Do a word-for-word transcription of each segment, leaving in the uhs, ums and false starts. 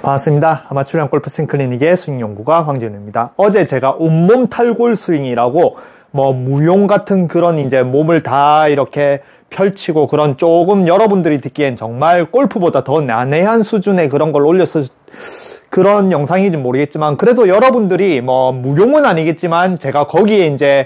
반갑습니다. 아마추어형 골프 스윙 클리닉의 스윙 연구가 황진우입니다. 어제 제가 온몸 탈골 스윙이라고 뭐 무용 같은 그런 이제 몸을 다 이렇게 펼치고 그런 조금 여러분들이 듣기엔 정말 골프보다 더 난해한 수준의 그런 걸 올렸을 그런 영상인지 모르겠지만 그래도 여러분들이 뭐 무용은 아니겠지만 제가 거기에 이제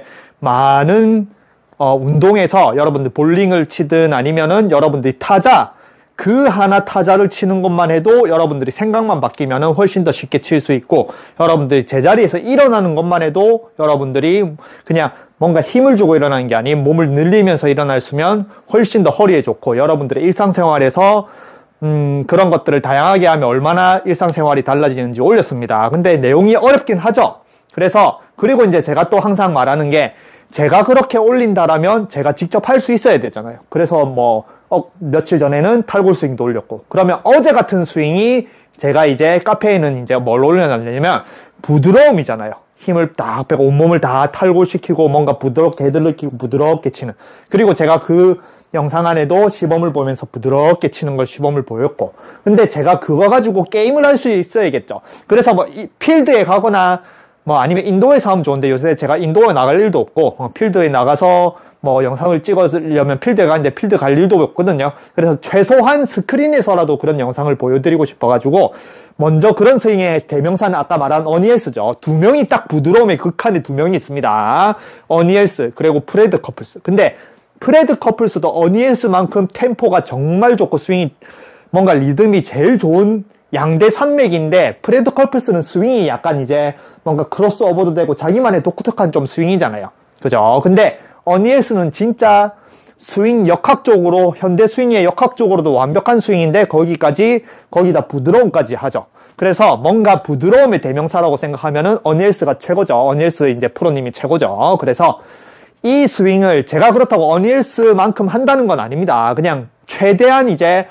많은 어 운동에서 여러분들 볼링을 치든 아니면은 여러분들이 타자 그 하나 타자를 치는 것만 해도 여러분들이 생각만 바뀌면은 훨씬 더 쉽게 칠 수 있고 여러분들이 제자리에서 일어나는 것만 해도 여러분들이 그냥 뭔가 힘을 주고 일어나는 게 아닌 몸을 늘리면서 일어날 수면 훨씬 더 허리에 좋고 여러분들의 일상생활에서 음 그런 것들을 다양하게 하면 얼마나 일상생활이 달라지는지 올렸습니다. 근데 내용이 어렵긴 하죠. 그래서 그리고 이제 제가 또 항상 말하는 게 제가 그렇게 올린다라면 제가 직접 할 수 있어야 되잖아요. 그래서 뭐 어, 며칠 전에는 탈골 스윙도 올렸고 그러면 어제 같은 스윙이 제가 이제 카페에는 이제 뭘 올려놨냐면 부드러움이잖아요. 힘을 딱 빼고 온몸을 다 탈골시키고 뭔가 부드럽게 헤드를 끼고 부드럽게 치는 그리고 제가 그 영상 안에도 시범을 보면서 부드럽게 치는 걸 시범을 보였고 근데 제가 그거 가지고 게임을 할 수 있어야겠죠. 그래서 뭐 이 필드에 가거나 뭐 아니면 인도에서 하면 좋은데 요새 제가 인도에 나갈 일도 없고 어, 필드에 나가서 뭐 영상을 찍으려면 필드에 가는데 필드 갈 일도 없거든요. 그래서 최소한 스크린에서라도 그런 영상을 보여드리고 싶어가지고 먼저 그런 스윙의 대명사는 아까 말한 어니엘스죠. 두 명이 딱 부드러움의 극한의 두 명이 있습니다. 어니엘스 그리고 프레드 커플스. 근데 프레드 커플스도 어니엘스만큼 템포가 정말 좋고 스윙이 뭔가 리듬이 제일 좋은 양대 산맥인데 프레드 커플스는 스윙이 약간 이제 뭔가 크로스오버도 되고 자기만의 독특한 좀 스윙이잖아요. 그죠? 근데 어니엘스는 진짜 스윙 역학적으로 현대 스윙의 역학적으로도 완벽한 스윙인데 거기까지 거기다 부드러움까지 하죠. 그래서 뭔가 부드러움의 대명사라고 생각하면은 어니엘스가 최고죠. 어니엘스 이제 프로님이 최고죠. 그래서 이 스윙을 제가 그렇다고 어니엘스만큼 한다는 건 아닙니다. 그냥 최대한 이제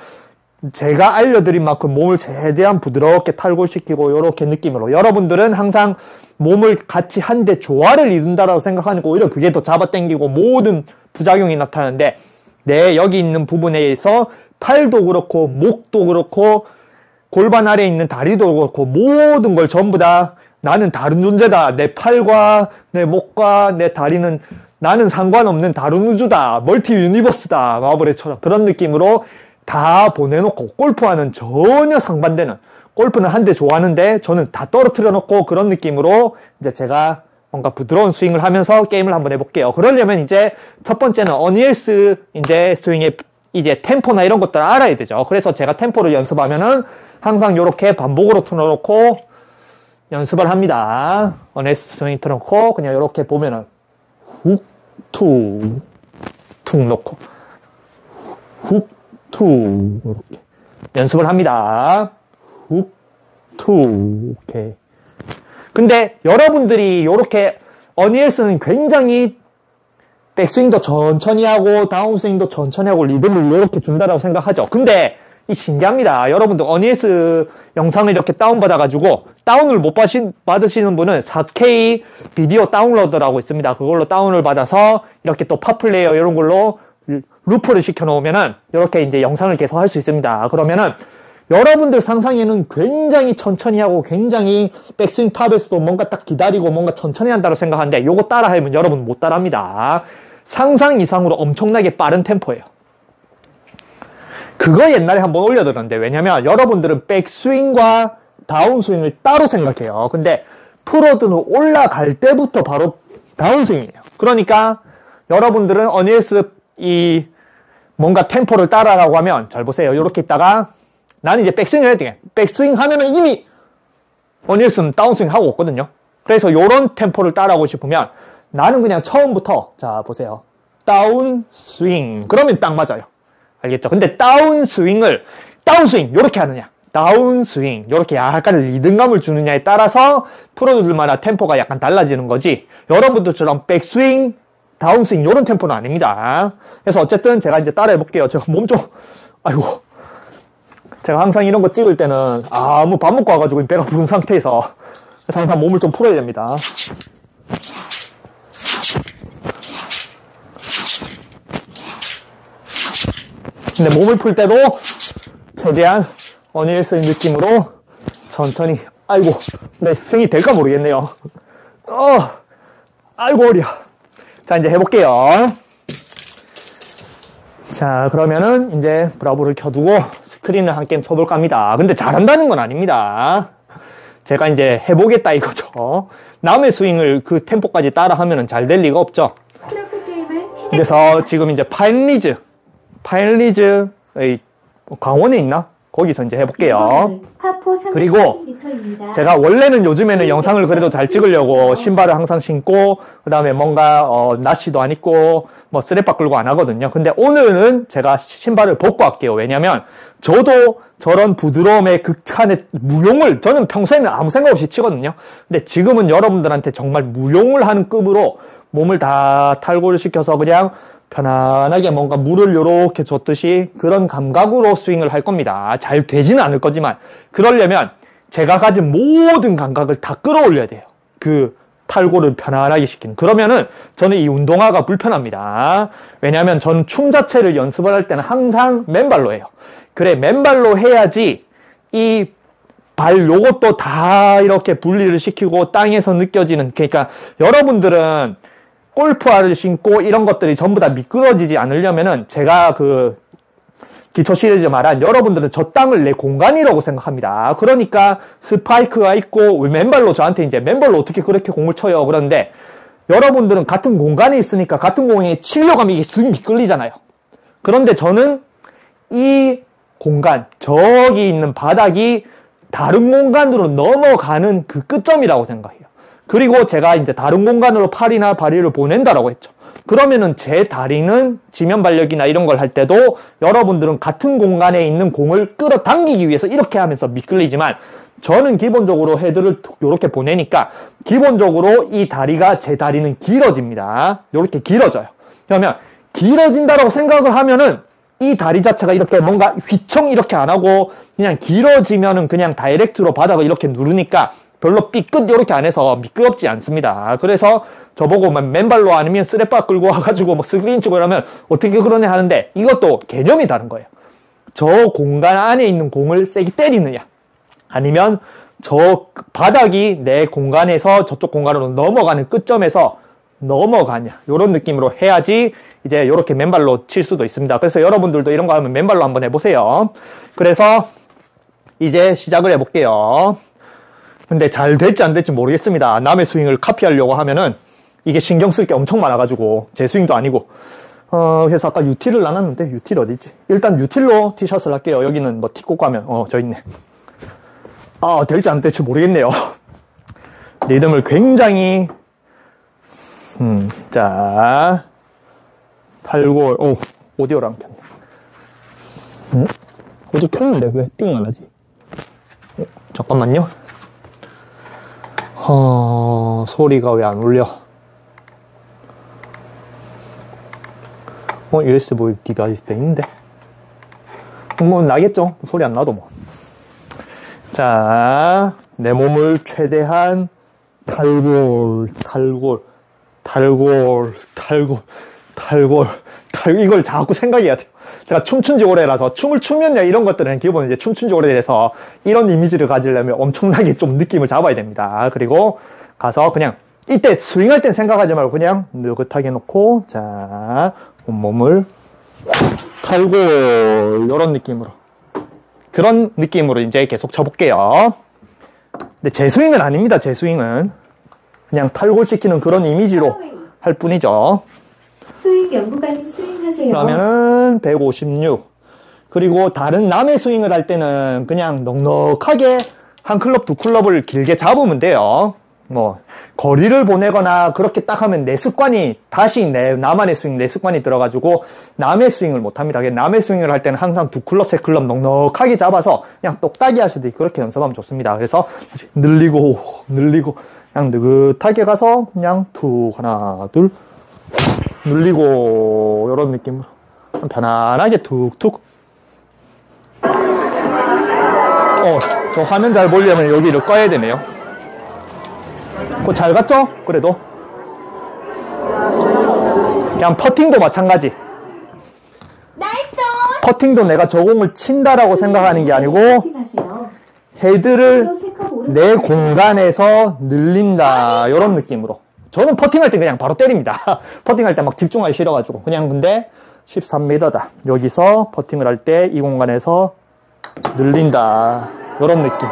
제가 알려드린 만큼 몸을 최대한 부드럽게 탈골시키고 이렇게 느낌으로 여러분들은 항상 몸을 같이 한데 조화를 이룬다라고 생각하니까 오히려 그게 더 잡아당기고 모든 부작용이 나타나는데 내 여기 있는 부분에서 팔도 그렇고 목도 그렇고 골반 아래에 있는 다리도 그렇고 모든 걸 전부 다 나는 다른 존재다. 내 팔과 내 목과 내 다리는 나는 상관없는 다른 우주다. 멀티 유니버스다. 마블의처럼 그런 느낌으로 다 보내놓고 골프와는 전혀 상반되는 골프는 한데 좋아하는데 저는 다 떨어뜨려 놓고 그런 느낌으로 이제 제가 뭔가 부드러운 스윙을 하면서 게임을 한번 해볼게요. 그러려면 이제 첫 번째는 어니엘스 이제 스윙의 이제 템포나 이런 것들을 알아야 되죠. 그래서 제가 템포를 연습하면은 항상 이렇게 반복으로 틀어놓고 연습을 합니다. 어니엘스 스윙 틀어놓고 그냥 이렇게 보면은 훅, 툭, 툭 놓고 훅, 투 이렇게 연습을 합니다. 훅, 투 오케이. 근데 여러분들이 이렇게 어니엘스는 굉장히 백스윙도 천천히 하고 다운스윙도 천천히 하고 리듬을 이렇게 준다라고 생각하죠. 근데 이 신기합니다. 여러분들 어니엘스 영상을 이렇게 다운받아가지고 다운을 못 받으시는 분은 사 케이 비디오 다운로더라고 있습니다. 그걸로 다운을 받아서 이렇게 또 팝플레이어 이런 걸로 루프를 시켜놓으면은 이렇게 이제 영상을 계속 할 수 있습니다. 그러면은 여러분들 상상에는 굉장히 천천히 하고 굉장히 백스윙 탑에서도 뭔가 딱 기다리고 뭔가 천천히 한다고 생각하는데 요거 따라하면 여러분 못 따라합니다. 상상 이상으로 엄청나게 빠른 템포예요. 그거 옛날에 한번 올려드렸는데 왜냐면 여러분들은 백스윙과 다운스윙을 따로 생각해요. 근데 프로들은 올라갈 때부터 바로 다운스윙이에요. 그러니까 여러분들은 어니엘스 이 뭔가 템포를 따라라고 하면 잘 보세요. 이렇게 있다가 나는 이제 백스윙을 해야 돼. 백스윙 하면은 이미 어니엘스는 다운스윙 하고 있거든요. 그래서 이런 템포를 따라하고 싶으면 나는 그냥 처음부터 자 보세요. 다운스윙 그러면 딱 맞아요. 알겠죠? 근데 다운스윙을 다운스윙 이렇게 하느냐 다운스윙 이렇게 약간 리듬감을 주느냐에 따라서 프로들마다 템포가 약간 달라지는 거지 여러분들처럼 백스윙 다운스윙 이런 템포는 아닙니다. 그래서 어쨌든 제가 이제 따라해 볼게요. 제가 몸 좀 아이고 제가 항상 이런 거 찍을 때는 아무 밥 먹고 와가지고 배가 부른 상태에서 그래서 항상 몸을 좀 풀어야 됩니다. 근데 몸을 풀 때도 최대한 어니엘스의 느낌으로 천천히. 아이고, 내 스윙이 될까 모르겠네요. 어, 아이고, 어려. 자, 이제 해볼게요. 자, 그러면은 이제 브라보를 켜두고 스크린을 한 게임 쳐볼까 합니다. 근데 잘한다는 건 아닙니다. 제가 이제 해보겠다 이거죠. 남의 스윙을 그 템포까지 따라 하면은 잘 될 리가 없죠. 그래서 지금 이제 파일리즈, 파일리즈, 강원에 있나? 거기서 이제 해볼게요. 그리고 제가 원래는 요즘에는 영상을 그래도 잘 찍으려고 신발을 항상 신고 그 다음에 뭔가 어, 나시도 안 입고 뭐 스랩바 끌고 안 하거든요. 근데 오늘은 제가 신발을 벗고 할게요. 왜냐면 저도 저런 부드러움의 극한의 무용을 저는 평소에는 아무 생각 없이 치거든요. 근데 지금은 여러분들한테 정말 무용을 하는 급으로 몸을 다 탈골을 시켜서 그냥 편안하게 뭔가 물을 요렇게 줬듯이 그런 감각으로 스윙을 할 겁니다. 잘 되지는 않을 거지만 그러려면 제가 가진 모든 감각을 다 끌어올려야 돼요. 그 탈골을 편안하게 시키는. 그러면은 저는 이 운동화가 불편합니다. 왜냐하면 저는 춤 자체를 연습을 할 때는 항상 맨발로 해요. 그래, 맨발로 해야지 이 발 요것도 다 이렇게 분리를 시키고 땅에서 느껴지는, 그러니까 여러분들은 골프화를 신고 이런 것들이 전부 다 미끄러지지 않으려면은 제가 그 기초 시리즈 말한 여러분들은 저 땅을 내 공간이라고 생각합니다. 그러니까 스파이크가 있고 맨발로 저한테 이제 맨발로 어떻게 그렇게 공을 쳐요. 그런데 여러분들은 같은 공간에 있으니까 같은 공에 치려고 하면 이게 쓱 미끌리잖아요. 그런데 저는 이 공간, 저기 있는 바닥이 다른 공간으로 넘어가는 그 끝점이라고 생각해요. 그리고 제가 이제 다른 공간으로 팔이나 다리를 보낸다라고 했죠. 그러면은 제 다리는 지면 발력이나 이런 걸 할 때도 여러분들은 같은 공간에 있는 공을 끌어당기기 위해서 이렇게 하면서 미끌리지만 저는 기본적으로 헤드를 이렇게 보내니까 기본적으로 이 다리가 제 다리는 길어집니다. 이렇게 길어져요. 그러면 길어진다라고 생각을 하면은 이 다리 자체가 이렇게 뭔가 휘청 이렇게 안 하고 그냥 길어지면은 그냥 다이렉트로 바닥을 이렇게 누르니까 별로 삐끗 이렇게 안 해서 미끄럽지 않습니다. 그래서 저보고 맨발로 아니면 스랩바 끌고 와가지고 뭐 스크린 치고 이러면 어떻게 그러냐 하는데 이것도 개념이 다른 거예요. 저 공간 안에 있는 공을 세게 때리느냐 아니면 저 바닥이 내 공간에서 저쪽 공간으로 넘어가는 끝점에서 넘어가냐 이런 느낌으로 해야지 이제 이렇게 맨발로 칠 수도 있습니다. 그래서 여러분들도 이런 거 하면 맨발로 한번 해보세요. 그래서 이제 시작을 해볼게요. 근데 잘 될지 안 될지 모르겠습니다. 남의 스윙을 카피하려고 하면은 이게 신경 쓸 게 엄청 많아가지고 제 스윙도 아니고 어 그래서 아까 유티를 나눴는데 유틸 어디지? 일단 유틸로 티샷을 할게요. 여기는 뭐 티 꽂고 하면 어 저 있네. 아 될지 안 될지 모르겠네요. 리듬을 굉장히 음 자 탈골 오 오디오를 안 켰네. 음? 오디오 켰는데 왜 띵 안 하지? 어, 잠깐만요. 어, 소리가 왜 안 울려? 어, 유에스비 디바이스 돼 있는데? 뭐, 나겠죠? 소리 안 나도 뭐. 자, 내 몸을 최대한 탈골, 탈골, 탈골, 탈골, 탈골, 탈골, 이걸 자꾸 생각해야 돼요. 제가 춤춘 지 오래라서 춤을 추면요 이런 것들은 기본 이제 춤춘 지 오래돼서 이런 이미지를 가지려면 엄청나게 좀 느낌을 잡아야 됩니다. 그리고 가서 그냥 이때 스윙할 땐 생각하지 말고 그냥 느긋하게 놓고 자 온몸을 탈골 이런 느낌으로 그런 느낌으로 이제 계속 쳐볼게요. 근데 제 스윙은 아닙니다. 제 스윙은 그냥 탈골시키는 그런 이미지로 할 뿐이죠. 스윙 연구가님 스윙하세요. 그러면은 백오십육. 그리고 다른 남의 스윙을 할 때는 그냥 넉넉하게 한 클럽 두 클럽을 길게 잡으면 돼요. 뭐 거리를 보내거나 그렇게 딱 하면 내 습관이 다시 내 나만의 스윙 내 습관이 들어가지고 남의 스윙을 못합니다. 남의 스윙을 할 때는 항상 두 클럽 세 클럽 넉넉하게 잡아서 그냥 똑딱이 하시듯이 그렇게 연습하면 좋습니다. 그래서 늘리고 늘리고 그냥 느긋하게 가서 그냥 툭 하나 둘 눌리고 이런 느낌으로 편안하게 툭툭. 어, 저 화면 잘 보려면 여기를 꺼야 되네요. 그거 잘 갔죠? 그래도 그냥 퍼팅도 마찬가지. 퍼팅도 내가 저 공을 친다라고 생각하는 게 아니고 헤드를 앞으로 세 컵 오른쪽 내 공간에서 늘린다. 이런 느낌으로. 저는 퍼팅할 때 그냥 바로 때립니다. 퍼팅할 때 막 집중하기 싫어가지고. 그냥 근데 십삼 미터다. 여기서 퍼팅을 할 때 이 공간에서 늘린다. 이런 느낌.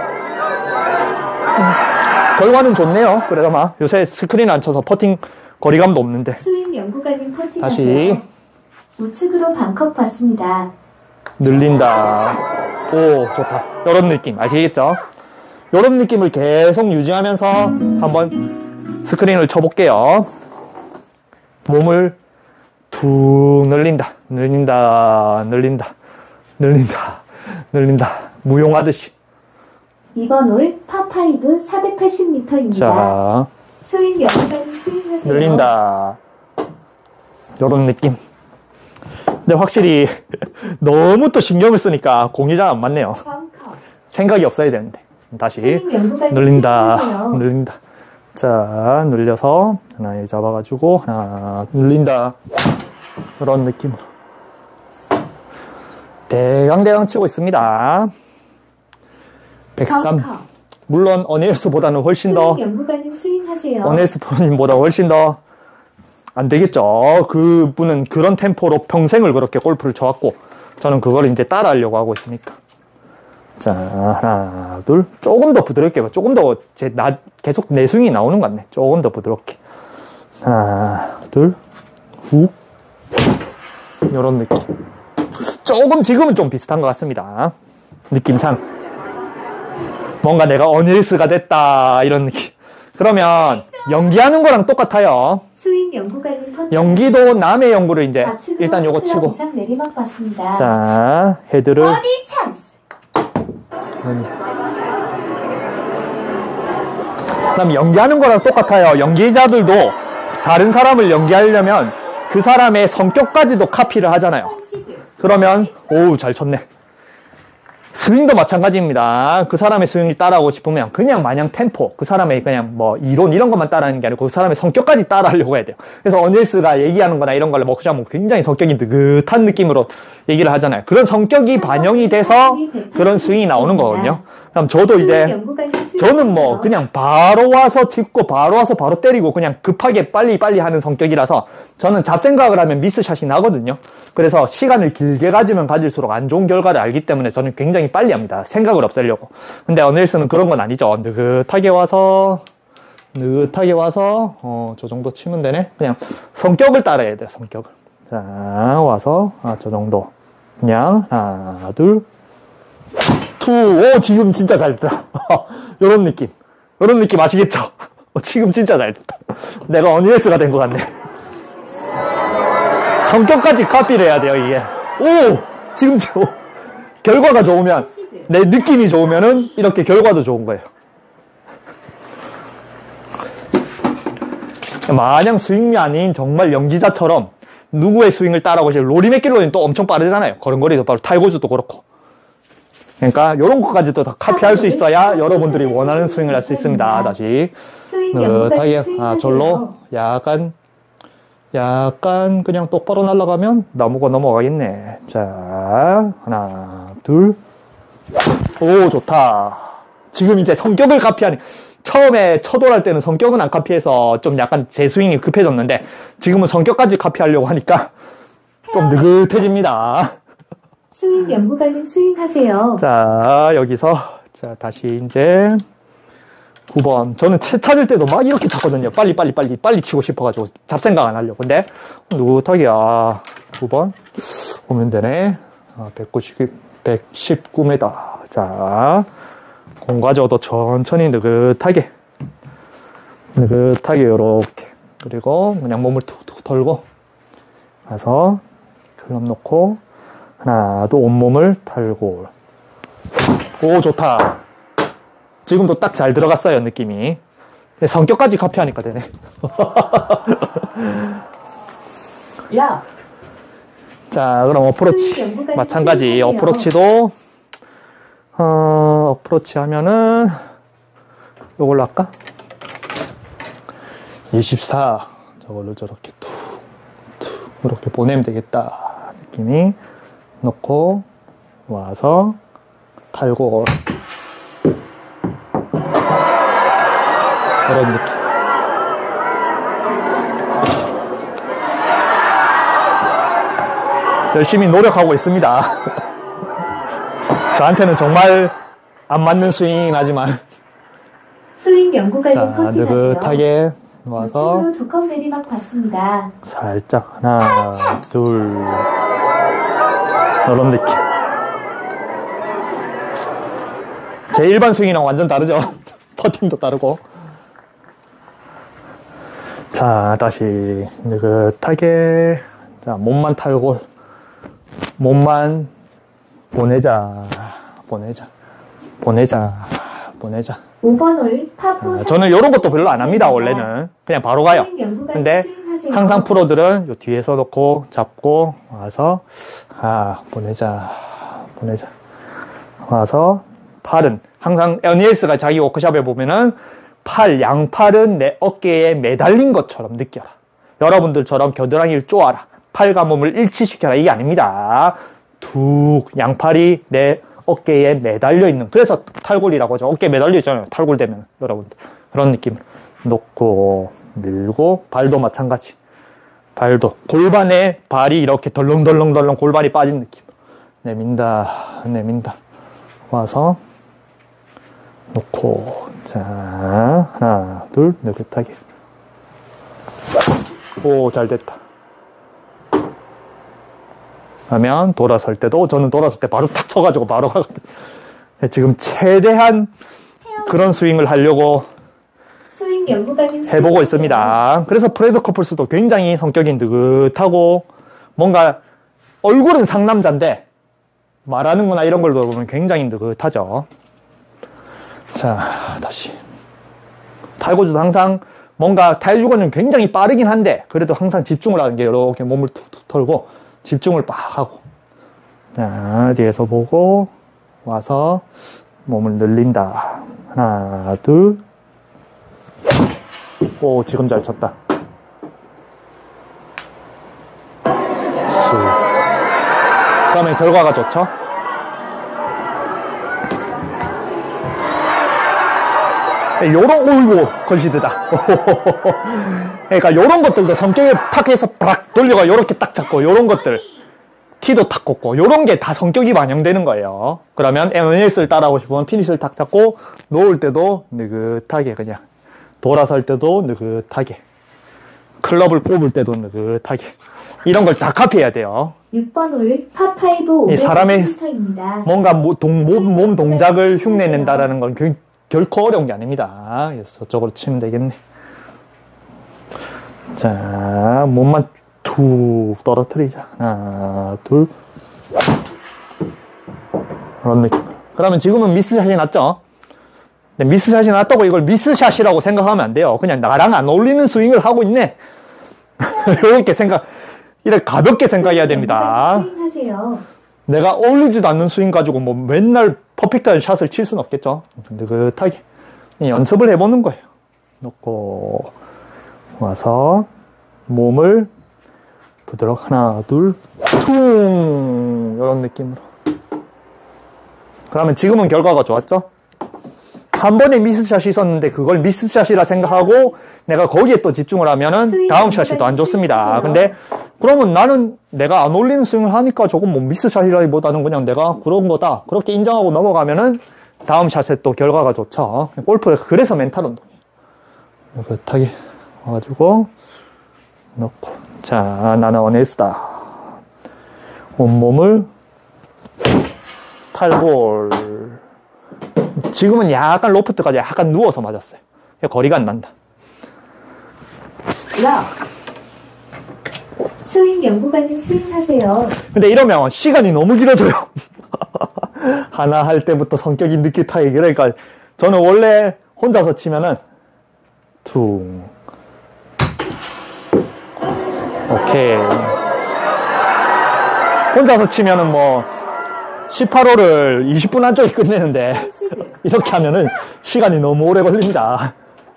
음, 결과는 좋네요. 그래도 막 요새 스크린 안 쳐서 퍼팅 거리감도 없는데. 스윙 연구가님 퍼팅하세요. 다시 우측으로 반컵 받습니다. 늘린다. 오, 좋다. 이런 느낌 아시겠죠? 이런 느낌을 계속 유지하면서 한번 스크린을 쳐볼게요. 몸을 툭 늘린다. 늘린다. 늘린다. 늘린다. 늘린다. 무용하듯이. 이번 홀 파파이브 사백팔십 미터입니다. 자, 스윙 연구가님 스윙하세요. 늘린다. 이런 느낌. 근데 확실히 너무 또 신경을 쓰니까 공이 잘 안 맞네요. 벙커. 생각이 없어야 되는데. 다시 스윙 연구가님 늘린다. 스윙하세요. 늘린다. 자, 늘려서 하나에 잡아가지고 하나 늘린다. 그런 느낌으로 대강대강 치고 있습니다. 백삼. 벙커. 물론 어니엘스보다는 훨씬 더 스윙 연구가님 스윙하세요. 어니엘스 프로님보다 훨씬 더 안 되겠죠. 그분은 그런 템포로 평생을 그렇게 골프를 쳐왔고 저는 그걸 이제 따라하려고 하고 있으니까. 자, 하나, 둘. 조금 더 부드럽게. 조금 더 제 나 계속 내 스윙이 나오는 것 같네. 조금 더 부드럽게. 하나, 둘, 후. 이런 느낌. 조금 지금은 좀 비슷한 것 같습니다. 느낌상. 뭔가 내가 어니엘스가 됐다. 이런 느낌. 그러면 연기하는 거랑 똑같아요. 스윙 연구가님 퍼팅. 연기도 남의 연구를 이제 좌측으로 일단 요거 한 클럽 치고. 이상 내리막 받습니다. 자, 헤드를. 버디 찬스. 그다음 연기하는 거랑 똑같아요. 연기자들도 다른 사람을 연기하려면 그 사람의 성격까지도 카피를 하잖아요. 그러면 오우 잘 쳤네. 스윙도 마찬가지입니다. 그 사람의 스윙을 따라하고 싶으면 그냥 마냥 템포, 그 사람의 그냥 뭐 이론 이런 것만 따라하는 게 아니고 그 사람의 성격까지 따라하려고 해야 돼요. 그래서 어니엘스가 얘기하는 거나 이런 걸 뭐 그냥 뭐 굉장히 성격이 느긋한 느낌으로 얘기를 하잖아요. 그런 성격이 반영이 돼서 그런 스윙이 나오는 거거든요. 그럼 저도 이제 저는 뭐 그냥 바로 와서 짚고 바로 와서 바로 때리고 그냥 급하게 빨리빨리 하는 성격이라서 저는 잡생각을 하면 미스샷이 나거든요. 그래서 시간을 길게 가지면 가질수록 안 좋은 결과를 알기 때문에 저는 굉장히 빨리 합니다. 생각을 없애려고. 근데 어니엘스는 그런 건 아니죠. 느긋하게 와서 느긋하게 와서 어, 저 정도 치면 되네. 그냥 성격을 따라야 돼요. 성격을. 자, 와서 아, 저 정도. 그냥 하나, 둘, 투. 오, 지금 진짜 잘 됐다. 요런 느낌. 요런 느낌 아시겠죠? 어, 지금 진짜 잘 됐다. 내가 어니엘스가 된 것 같네. 성격까지 카피를 해야 돼요, 이게. 오! 지금 저, 결과가 좋으면, 내 느낌이 좋으면은 이렇게 결과도 좋은 거예요. 마냥 스윙이 아닌 정말 연기자처럼 누구의 스윙을 따라하고 싶어요. 로리 맥길로이는 또 엄청 빠르잖아요. 걸음걸이도 빠르고 타이거즈도 그렇고. 그러니까 이런 것까지도 다 카피할 수 있어야 여러분들이 원하는 스윙을 할 수 있습니다. 다시 느긋하게 아 절로 약간 약간 그냥 똑바로 날아가면 나무가 넘어가겠네. 자 하나 둘. 오 좋다. 지금 이제 성격을 카피하는 처음에 쳐돌할 때는 성격은 안 카피해서 좀 약간 제 스윙이 급해졌는데 지금은 성격까지 카피하려고 하니까 좀 느긋해집니다. 스윙 연구가님 스윙하세요. 자 여기서 자 다시 이제 구 번 저는 채 찾을 때도 막 이렇게 쳤거든요. 빨리 빨리 빨리 빨리 치고 싶어가지고 잡생각 안 하려고. 근데 느긋하게 아 구 번 오면 되네. 아, 백구십, 백십구 미터. 자 공과저도 천천히 느긋하게 느긋하게 요렇게 그리고 그냥 몸을 툭툭 털고 가서 클럽 놓고 하나 또 온몸을 털고 오 좋다. 지금도 딱 잘 들어갔어요 느낌이. 성격까지 카피하니까 되네. 야. 자 그럼 어프로치 마찬가지. 어프로치도 어, 어프로치 하면은 요걸로 할까? 이십사 저걸로 저렇게 툭 툭 이렇게 보내면 되겠다 느낌이. 놓고 와서 탈고 그런 느낌. 열심히 노력하고 있습니다. 저한테는 정말 안 맞는 스윙이긴 하지만. 스윙 연구 관련 자, 커팅하세요. 느긋하게 와서 우측으로 두 컵 내리막 봤습니다. 살짝 하나, 둘, 이런 느낌. 제 일반 스윙이랑 완전 다르죠? 퍼팅도 다르고. 자, 다시 느긋하게. 자, 몸만 탈골. 몸만 보내자. 보내자. 보내자. 보내자. 오 번 홀 파포. 저는 이런 것도 별로 안 합니다, 원래는. 그냥 바로 가요. 근데 항상 프로들은 요 뒤에서 놓고 잡고 와서, 아, 보내자. 보내자. 와서, 팔은, 항상 애니엘스가 자기 워크샵에 보면은, 팔, 양팔은 내 어깨에 매달린 것처럼 느껴라. 여러분들처럼 겨드랑이를 쪼아라. 팔과 몸을 일치시켜라. 이게 아닙니다. 툭, 양팔이 내 어깨에 매달려 있는. 그래서 탈골이라고 하죠. 어깨에 매달려 있잖아요. 탈골되면, 여러분들. 그런 느낌으로. 놓고, 밀고, 발도 마찬가지. 발도. 골반에 발이 이렇게 덜렁덜렁덜렁 골반이 빠진 느낌. 내민다, 내민다. 와서, 놓고, 자, 하나, 둘, 느긋하게. 오, 잘 됐다. 하면 돌아설 때도 저는 돌아설 때 바로 탁 쳐가지고 바로 가거든요. 지금 최대한 그런 스윙을 하려고 스윙 연구가님 해보고 있습니다. 그래서 프레드 커플스도 굉장히 성격이 느긋하고 뭔가 얼굴은 상남자인데 말하는 거나 이런 걸 보면 굉장히 느긋하죠. 자, 다시. 탈고주도 항상 뭔가 탈주고는 굉장히 빠르긴 한데 그래도 항상 집중을 하는 게 이렇게 몸을 툭툭 털고 집중을 빡 하고. 자, 뒤에서 보고 와서 몸을 늘린다. 하나, 둘. 오, 지금 잘 쳤다. 수. 그러면 결과가 좋죠? 요런, 오이고, 컨시드다. 그러니까 요런 것들도 성격에 탁 해서 팍 돌려가 요렇게 딱 잡고, 요런 것들. 티도 탁 꽂고, 요런 게 다 성격이 반영되는 거예요. 그러면 엠엔에스를 따라하고 싶으면 피니시를 탁 잡고, 놓을 때도 느긋하게 그냥. 돌아설 때도 느긋하게. 클럽을 뽑을 때도 느긋하게. 이런 걸 다 카피해야 돼요. 육 번 홀 파파이브 사람의 오백오십 미터입니다. 뭔가 동, 몸, 몸 동작을 흉내낸다라는 건 결, 결코 어려운 게 아닙니다. 그래서 저쪽으로 치면 되겠네. 자, 몸만 툭 떨어뜨리자. 하나, 둘. 그런 느낌. 그러면 지금은 미스샷이 났죠? 근데 미스샷이 났다고 이걸 미스샷이라고 생각하면 안 돼요. 그냥 나랑 안 어울리는 스윙을 하고 있네. 이렇게 생각, 이렇게 가볍게 생각해야 됩니다. 스윙하세요. 내가 어울리지도 않는 스윙 가지고 뭐 맨날 퍼펙트한 샷을 칠 수는 없겠죠. 느긋하게 연습을 해보는 거예요. 놓고 와서 몸을 부드럽게 하나, 둘, 퉁 이런 느낌으로. 그러면 지금은 결과가 좋았죠? 한 번에 미스샷이 있었는데 그걸 미스샷이라 생각하고 내가 거기에 또 집중을 하면은 다음 샷이 더 안 좋습니다. 근데 그러면 나는 내가 안 어울리는 스윙을 하니까 조금 뭐 미스샷이라기보다는 그냥 내가 그런 거다. 그렇게 인정하고 넘어가면은 다음 샷에 또 결과가 좋죠. 골프가 그래서 멘탈 운동이에요. 느긋하게 와가지고 넣고. 자, 나는 어네스다. 온몸을 탈골. 지금은 약간 로프트까지 약간 누워서 맞았어요. 거리가 안 난다. 락. 스윙 연구가님 스윙하세요. 근데 이러면 시간이 너무 길어져요. 하나 할 때부터 성격이 느긋하게. 그러니까 저는 원래 혼자서 치면은 퉁. 오케이. 혼자서 치면은 뭐 십팔 홀을 이십 분 안쪽에 끝내는데 이렇게 하면은 시간이 너무 오래 걸립니다.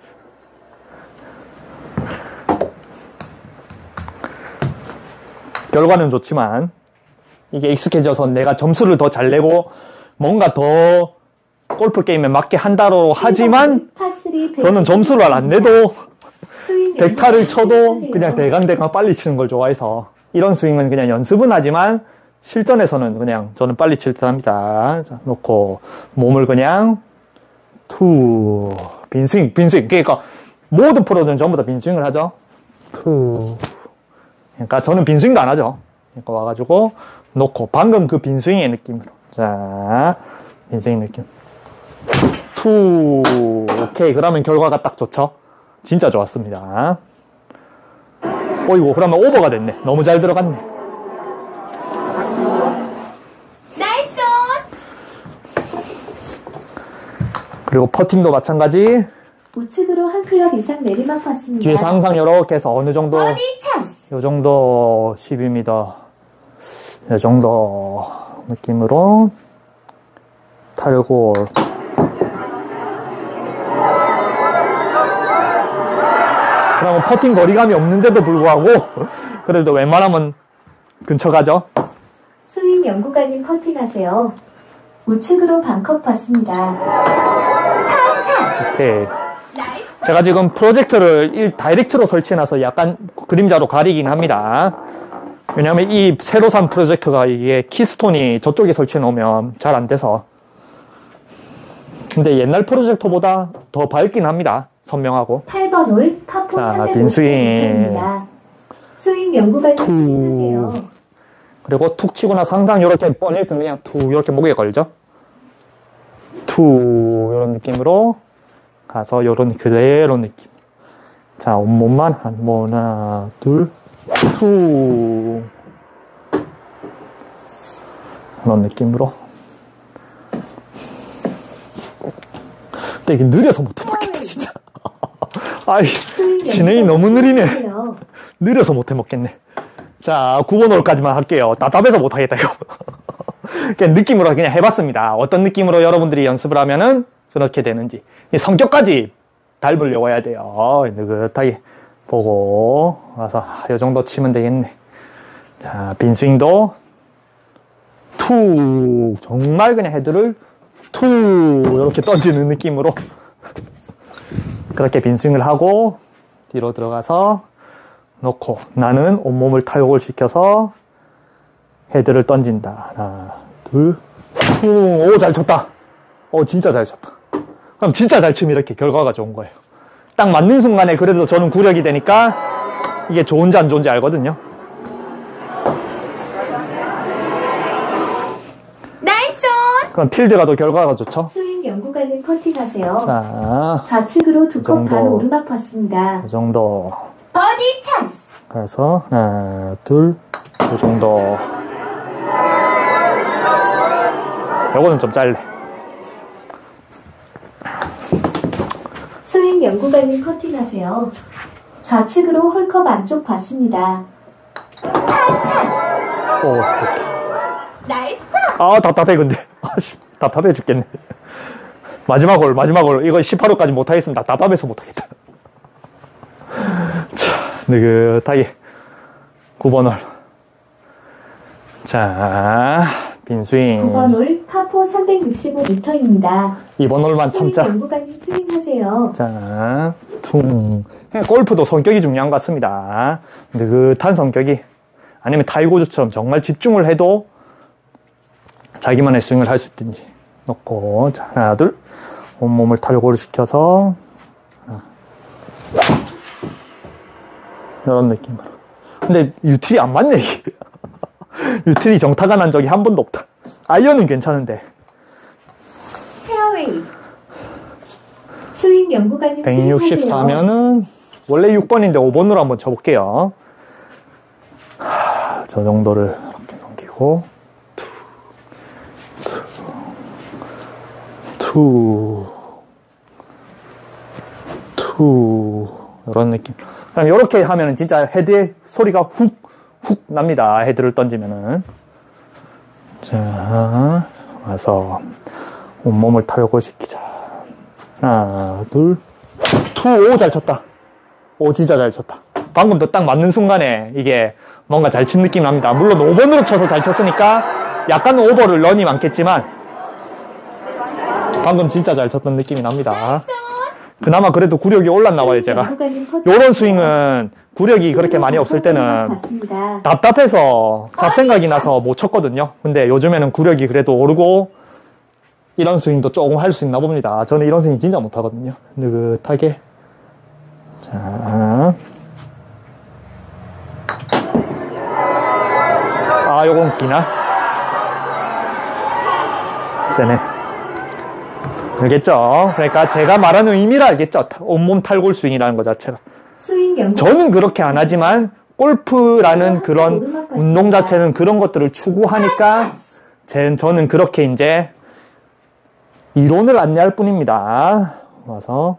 결과는 좋지만 이게 익숙해져서 내가 점수를 더 잘 내고 뭔가 더 골프 게임에 맞게 한다로 하지만 파쓰리 저는 점수를 안 내도 스윙 백 타를 쳐도 연습하세요. 그냥 대강대강 빨리 치는 걸 좋아해서 이런 스윙은 그냥 연습은 하지만 실전에서는 그냥 저는 빨리 칠 듯 합니다. 자, 놓고 몸을 그냥 투 빈스윙 빈스윙 그러니까 모든 프로들은 전부 다 빈스윙을 하죠. 투 그러니까 저는 빈스윙도 안 하죠. 그러니까 와가지고 놓고 방금 그 빈스윙의 느낌으로 자 빈스윙 느낌 투 오케이 그러면 결과가 딱 좋죠. 진짜 좋았습니다. 어이구 그러면 오버가 됐네. 너무 잘 들어갔네. 나이스! 그리고 퍼팅도 마찬가지. 우측으로 한 클럽 이상 내리막 봤습니다. 뒤에서 항상 이렇게 해서 어느 정도 버디 찬스! 요 정도 십이 미터 요 정도 느낌으로 탈골 그러면 퍼팅 거리감이 없는데도 불구하고 그래도 웬만하면 근처 가죠. 스윙 연구가님 퍼팅하세요. 우측으로 반컵 봤습니다. 타 찬스! 오케이. 나이스! 제가 지금 프로젝터를 일 다이렉트로 설치해놔서 약간 그림자로 가리긴 합니다. 왜냐하면 이 새로 산 프로젝터가 이게 키스톤이 저쪽에 설치해 놓으면 잘 안 돼서. 근데 옛날 프로젝터보다 더 밝긴 합니다. 선명하고. 팔 번 홀 파포 자, 빈스윙. 삼백오십 스윙 연구가님 퍼팅하세요. 그리고 툭 치고 나서 항상 이렇게 뻔히 있으면 그냥 툭 이렇게 목에 걸죠. 툭 이런 느낌으로 가서 이런 그대로 느낌. 자 온몸만 한 번 하나 둘 툭 이런 느낌으로. 근데 이게 느려서 못해 먹겠다 진짜. 아이 진행이 너무 느리네. 느려서 못해 먹겠네. 자, 구 번 홀까지만 할게요. 답답해서 못하겠다, 이거. 그냥 느낌으로 그냥 해봤습니다. 어떤 느낌으로 여러분들이 연습을 하면은 그렇게 되는지. 성격까지 닮으려고 해야 돼요. 느긋하게 보고 와서 이 정도 치면 되겠네. 자, 빈스윙도 툭 정말 그냥 헤드를 툭 이렇게 던지는 느낌으로 그렇게 빈스윙을 하고 뒤로 들어가서 놓고 나는 온몸을 타격을 시켜서 헤드를 던진다. 하나, 둘, 퉁. 오, 잘 쳤다. 오, 진짜 잘 쳤다. 그럼 진짜 잘 치면 이렇게 결과가 좋은 거예요. 딱 맞는 순간에 그래도 저는 구력이 되니까 이게 좋은지 안 좋은지 알거든요. 나이스! 그럼 필드가 더 결과가 좋죠. 스윙 연구가님 퍼팅하세요. 자, 좌측으로 두 컵 정도. 반 오르막 봤습니다. 이 정도. 버디 찬스! 그래서 하나, 둘, 이 정도. 요거는 좀 짧네. 스윙 연구가님 퍼팅하세요. 좌측으로 홀컵 안쪽 봤습니다. 타 찬스! 오, 이렇게. 나이스! 아, 답답해, 근데. 아씨, 답답해 죽겠네. 마지막 홀, 마지막 홀. 이거 십팔 홀까지 못하겠습니다. 답답해서 못하겠다. 자, 느긋하게. 구 번 홀. 자, 빈스윙. 구 번 홀 파포 삼백육십오 미터입니다. 이번 홀만 스윙 참자. 연구가님 스윙하세요. 자, 퉁. 그냥 골프도 성격이 중요한 것 같습니다. 느긋한 성격이. 아니면 타이거즈처럼 정말 집중을 해도 자기만의 스윙을 할 수 있든지. 놓고, 자, 하나, 둘. 온몸을 타격을 시켜서, 하나. 이런 느낌으로. 근데 유틸이 안 맞네, 이게. 유틸이 정타가 난 적이 한 번도 없다. 아이언은 괜찮은데. 페어웨이. 스윙 연구가님 스윙하세요. 백육십사면은, 원래 육 번인데 오 번으로 한번 쳐볼게요. 하, 저 정도를 이렇게 넘기고, 투, 투, 투, 투, 이런 느낌. 그럼 이렇게 하면은 진짜 헤드의 소리가 훅, 훅 납니다. 헤드를 던지면은. 자, 와서 온몸을 타격을 시키자. 하나, 둘, 투. 오, 잘 쳤다. 오, 진짜 잘 쳤다. 방금도 딱 맞는 순간에 이게 뭔가 잘 친 느낌이 납니다. 물론 오 번으로 쳐서 잘 쳤으니까 약간 오버를 런이 많겠지만 방금 진짜 잘 쳤던 느낌이 납니다. 그나마 그래도 구력이 올랐나 봐요, 제가. 요런 스윙은 구력이 그렇게 많이 없을 때는 답답해서 잡생각이 나서 못 쳤거든요. 근데 요즘에는 구력이 그래도 오르고 이런 스윙도 조금 할 수 있나 봅니다. 저는 이런 스윙 진짜 못 하거든요. 느긋하게. 자. 아, 요건 기나? 세네. 알겠죠? 그러니까 제가 말하는 의미를 알겠죠? 온몸 탈골 스윙이라는 것 자체가. 저는 그렇게 안 하지만 골프라는 그런 운동 자체는 그런 것들을 추구하니까 제, 저는 그렇게 이제 이론을 안내할 뿐입니다. 와서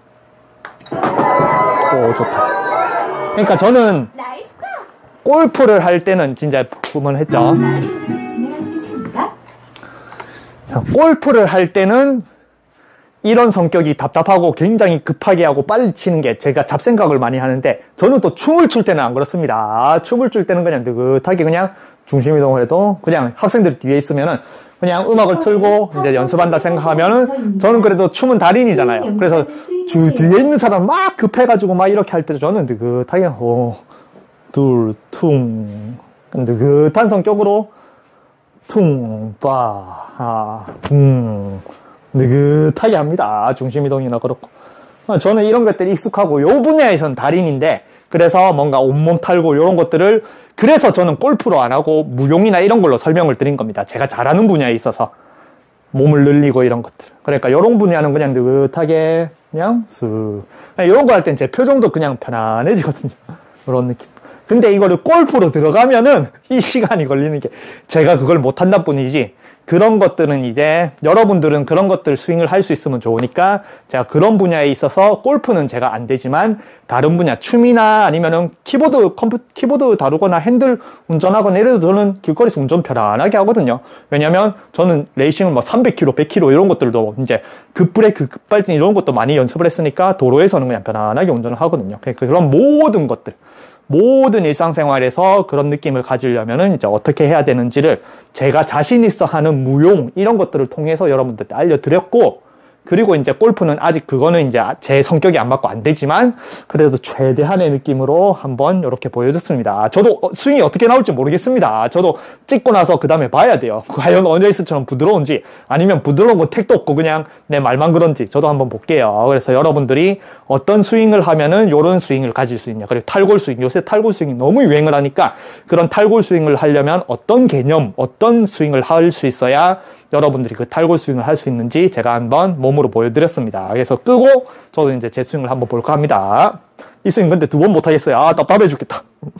오, 좋다. 그러니까 저는 골프를 할 때는 진짜 부분을 했죠. 자, 골프를 할 때는 이런 성격이 답답하고 굉장히 급하게 하고 빨리 치는 게 제가 잡생각을 많이 하는데 저는 또 춤을 출 때는 안 그렇습니다. 춤을 출 때는 그냥 느긋하게 그냥 중심 이동을 해도 그냥 학생들 뒤에 있으면은 그냥 음악을 틀고 이제 연습한다 생각하면은 저는 그래도 춤은 달인이잖아요. 그래서 주 뒤에 있는 사람 막 급해가지고 막 이렇게 할 때도 저는 느긋하게 오, 둘, 퉁 느긋한 성격으로 퉁, 빠, 아, 붕 느긋하게 합니다. 중심이동이나 그렇고. 저는 이런 것들이 익숙하고 요 분야에선 달인인데 그래서 뭔가 온몸 탈골 이런 것들을 그래서 저는 골프로 안 하고 무용이나 이런 걸로 설명을 드린 겁니다. 제가 잘하는 분야에 있어서 몸을 늘리고 이런 것들. 그러니까 이런 분야는 그냥 느긋하게 그냥 쓱 이런 거 할 땐 제 표정도 그냥 편안해지거든요. 이런 느낌. 근데 이거를 골프로 들어가면은 이 시간이 걸리는 게 제가 그걸 못한다 뿐이지 그런 것들은 이제 여러분들은 그런 것들 스윙을 할 수 있으면 좋으니까 제가 그런 분야에 있어서 골프는 제가 안 되지만 다른 분야 춤이나 아니면은 키보드 컴퓨 키보드 다루거나 핸들 운전하거나 이래도 저는 길거리에서 운전 편안하게 하거든요. 왜냐면 저는 레이싱을 뭐 삼백 킬로미터, 백 킬로미터 이런 것들도 이제 급브레이크, 급발진 이런 것도 많이 연습을 했으니까 도로에서는 그냥 편안하게 운전을 하거든요. 그러니까 그런 모든 것들 모든 일상생활에서 그런 느낌을 가지려면은 이제 어떻게 해야 되는지를 제가 자신 있어 하는 무용 이런 것들을 통해서 여러분들께 알려드렸고 그리고 이제 골프는 아직 그거는 이제 제 성격이 안 맞고 안 되지만 그래도 최대한의 느낌으로 한번 이렇게 보여줬습니다. 저도 스윙이 어떻게 나올지 모르겠습니다. 저도 찍고 나서 그 다음에 봐야 돼요. 과연 어니에이스처럼 부드러운지 아니면 부드러운 건 택도 없고 그냥 내 말만 그런지 저도 한번 볼게요. 그래서 여러분들이 어떤 스윙을 하면은 이런 스윙을 가질 수 있냐. 그리고 탈골 스윙. 요새 탈골 스윙이 너무 유행을 하니까 그런 탈골 스윙을 하려면 어떤 개념, 어떤 스윙을 할 수 있어야 여러분들이 그 탈골 스윙을 할 수 있는지 제가 한번 몸으로 보여드렸습니다. 그래서 끄고 저도 이제 제 스윙을 한번 볼까 합니다. 이 스윙 근데 두 번 못하겠어요. 아, 답답해 죽겠다.